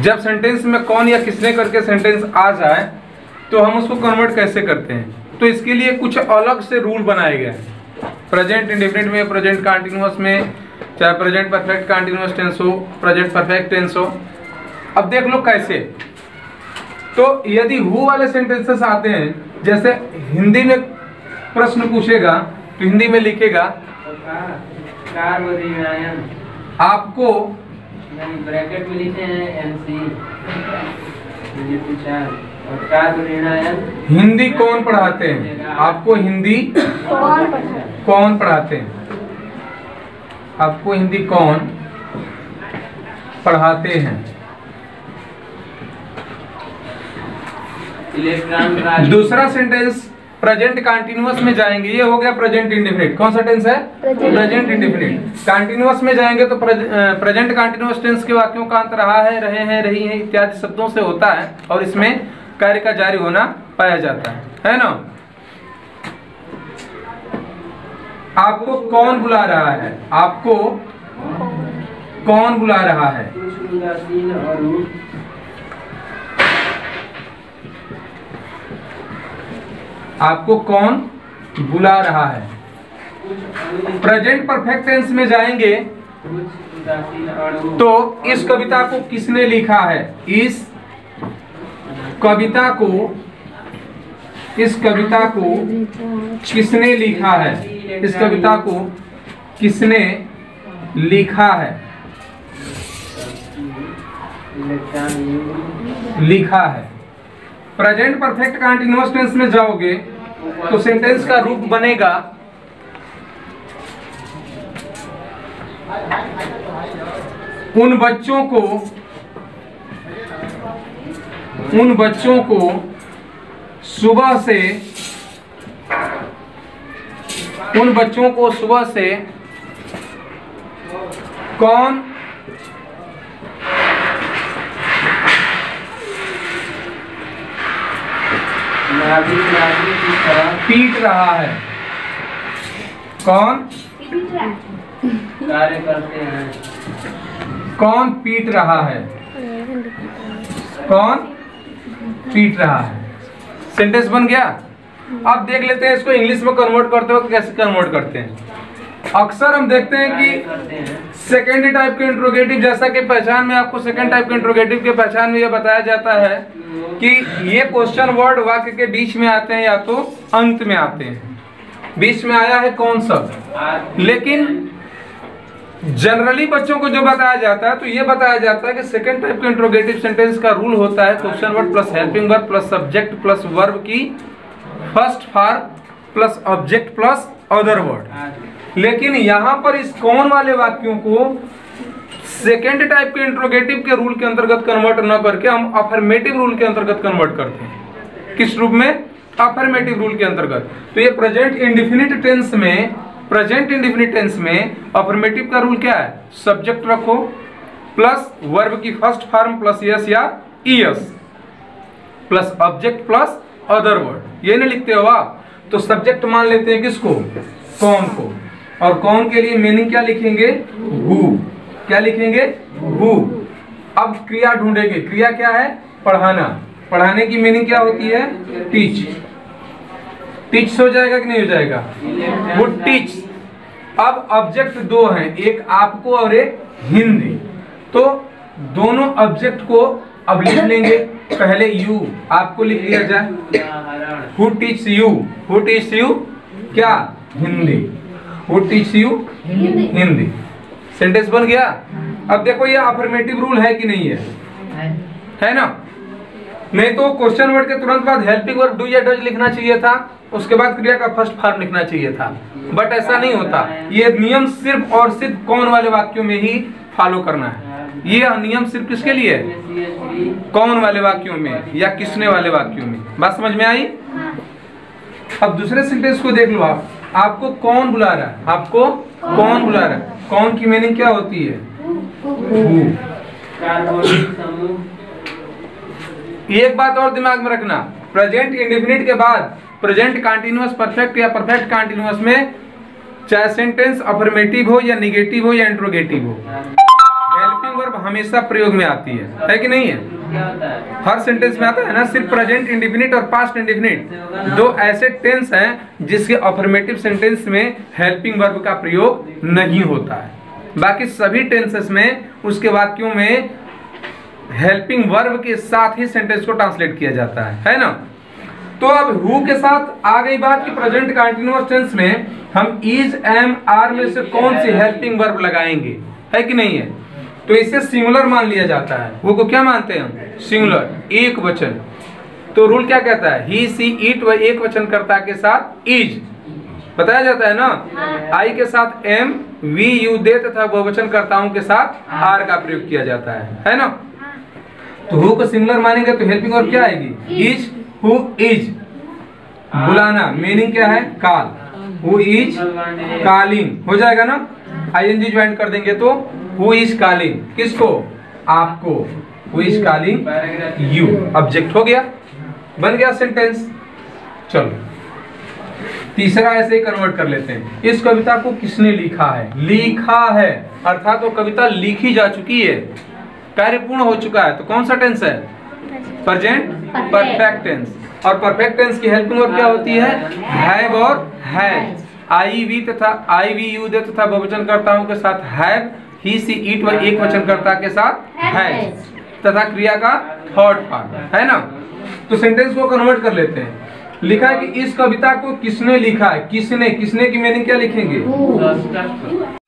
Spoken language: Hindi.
जब सेंटेंस में कौन या किसने करके सेंटेंस आ जाए तो हम उसको कन्वर्ट कैसे करते हैं, तो इसके लिए कुछ अलग से रूल बनाए गए हैं। प्रेजेंट इंडेफिनिट में, प्रेजेंट कंटीन्यूअस में, चाहे प्रेजेंट परफेक्ट कंटीन्यूअस टेंस हो, प्रेजेंट परफेक्ट टेंस हो। अब देख लो कैसे। तो यदि हु वाले सेंटेंसेस आते हैं, जैसे हिंदी में प्रश्न पूछेगा तो हिंदी में लिखेगा आपको, ब्रैकेट में लिखे हैं एनसी, हिंदी कौन पढ़ाते हैं, आपको हिंदी कौन पढ़ाते हैं, आपको हिंदी कौन पढ़ाते हैं। दूसरा सेंटेंस प्रेजेंट कंटीन्यूअस में जाएंगे, ये हो गया प्रेजेंट इंडेफिनिट। कौन सा टेंस है? Present indefinite. कंटीन्यूअस में जाएंगे तो प्रेजेंट कंटीन्यूअस टेंस के वाक्यों का अंत रहा है, रहे हैं, रही हैं इत्यादि शब्दों से होता है और इसमें कार्य का जारी होना पाया जाता है ना। आपको कौन बुला रहा है, आपको कौन बुला रहा है, आपको कौन बुला रहा है। प्रेजेंट परफेक्ट टेंस में जाएंगे तो इस कविता को किसने लिखा है, इस कविता को किसने लिखा है, इस कविता को किसने लिखा है, लिखा है। प्रेजेंट परफेक्ट कंटीन्यूअस टेंस में जाओगे तो सेंटेंस का रूप बनेगा उन बच्चों को सुबह से कौन पीट रहा है, कौन कार्य करते हैं, कौन पीट रहा है, कौन पीट रहा है। सेंटेंस बन गया। अब देख लेते हैं इसको इंग्लिश में कन्वर्ट करते हो कैसे कन्वर्ट करते हैं। अक्सर हम देखते हैं कि सेकेंड टाइप के इंट्रोगेटिव, जैसा कि पहचान में आपको सेकेंड टाइप के इंट्रोगेटिव के पहचान में यह बताया जाता है कि ये क्वेश्चन वर्ड वाक्य के बीच में आते हैं या तो अंत में आते हैं। बीच में आया है कौन शब्द, लेकिन जनरली बच्चों को जो बताया जाता है तो ये बताया जाता है कि सेकेंड टाइप के इंट्रोगेटिव सेंटेंस का रूल होता है question word plus helping verb plus subject plus verb की first form plus object plus other word. लेकिन यहाँ पर इस कौन वाले वाक्यों को सेकेंड टाइप के इंट्रोगेटिव के रूल के अंतर्गत कन्वर्ट न करके हम अफर्मेटिव रूल के अंतर्गत कन्वर्ट करते हैं। किस रूप में? अफर्मेटिव रूल के अंतर्गत। तो ये प्रेजेंट इंडेफिनिट टेंस में, प्रेजेंट इंडेफिनिट टेंस में अफर्मेटिव का रूल क्या है? सब्जेक्ट रखो प्लस वर्ब की फर्स्ट फॉर्म प्लस यस या ES plus object plus other word. ये नहीं लिखते हो आप, तो सब्जेक्ट मान लेते हैं किसको? कौन को। और कौन के लिए मीनिंग क्या लिखेंगे? हु। क्या लिखेंगे? हु। अब क्रिया ढूंढेंगे। क्रिया क्या है? पढ़ाना। पढ़ाने की मीनिंग क्या होती है? टीच। टीच हो जाएगा कि नहीं हो जाएगा? वो टीच। अब ऑब्जेक्ट दो हैं, एक आपको और एक हिंदी। तो दोनों ऑब्जेक्ट को अब लिख लेंगे। पहले यू आपको लिख लिया जाए। Who teach you, who teach you क्या? Hindi. Who teach you Hindi. Sentence बन गया। अब देखो ये अफर्मेटिव रूल है कि नहीं है ना? नहीं तो क्वेश्चन वर्ड के तुरंत बाद हेल्पिंग वर्ब डू या डज लिखना चाहिए था, उसके बाद क्रिया का फर्स्ट फॉर्म लिखना चाहिए था, बट ऐसा नहीं होता। ये नियम सिर्फ और सिर्फ कौन वाले वाक्यों में ही फॉलो करना है। ये नियम सिर्फ किसके लिए है? कौन वाले वाक्यों में या किसने वाले वाक्यों में। बात समझ में आई? अब दूसरे सेंटेंस को देख लो आप। आपको कौन बुला रहा है? आपको कौन बुला रहा है? कौन की मीनिंग क्या होती है? हु। एक बात और दिमाग में रखना, प्रेजेंट इंडेफिनिट के बाद प्रेजेंट कंटीन्यूअस परफेक्ट या परफेक्ट कंटीन्यूअस में चाहे सेंटेंस अफर्मेटिव हो या निगेटिव हो या इंट्रोगेटिव हो, हेल्पिंग वर्ब वर्ब हमेशा प्रयोग में आती है कि नहीं है? क्या होता है? हर सेंटेंस में आता है ना। सिर्फ प्रेजेंट इंडेफिनिट और पास्ट इंडेफिनिट दो ऐसे टेंस हैं जिसके अफर्मेटिव सेंटेंस में हेल्पिंग वर्ब का प्रयोग नहीं होता है। बाकी सभी टेंसेस में उसके वाक्यों में हेल्पिंग वर्ब के साथ ही सेंटेंस को ट्रांसलेट किया जाता है ना। तो अब हु के साथ आ गई बात कि प्रेजेंट कंटीन्यूअस टेंस में हम इज, एम, आर में से कौन सी हेल्पिंग वर्ब लगाएंगे, है कि नहीं है? तो इसे सिंगुलर मान लिया जाता है। हु को क्या मानते हैं हम? सिंगुलर, एक वचन। तो रूल क्या कहता है? ही, सी, इट व एक वचन कर्ता के साथ इज बताया जाता है ना। आई के साथ एम, वी, यू, दे तथा बहुवचन कर्ताओं के साथ आर का प्रयोग किया जाता है ना। तो हु को सिंगुलर मानेंगे तो हेल्पिंग वर्ब क्या आएगी? Is, who is. बुलाना मीनिंग क्या है? काल। हु इज कॉलिंग हो जाएगा ना। आईएनजी ज्वाइन कर देंगे तो हु इज कॉलिंग, किसको? आपको। Who is calling you, object हो गया, बन गया सेंटेंस। चलो तीसरा ऐसे ही कन्वर्ट कर लेते हैं। इस कविता को किसने लिखा है? लिखा है अर्थात वो कविता लिखी जा चुकी है, कार्य पूर्ण हो चुका है। तो कौन सा टेंस है? Present perfect tense. और परफेक्ट टेंस की हेल्पिंग वर्ब क्या होती है? हैव और हैज। आई वी तथा आई वी यू दे तथा बहुवचन कर्ताओं के साथ हैव, ही, सी, इट व एक वचन कर्ता के साथ हैज तथा क्रिया का थर्ड पार्ट, है ना। तो सेंटेंस को कन्वर्ट कर लेते हैं। लिखा है कि इस कविता को किसने लिखा है? किसने, किसने की मीनिंग क्या लिखेंगे?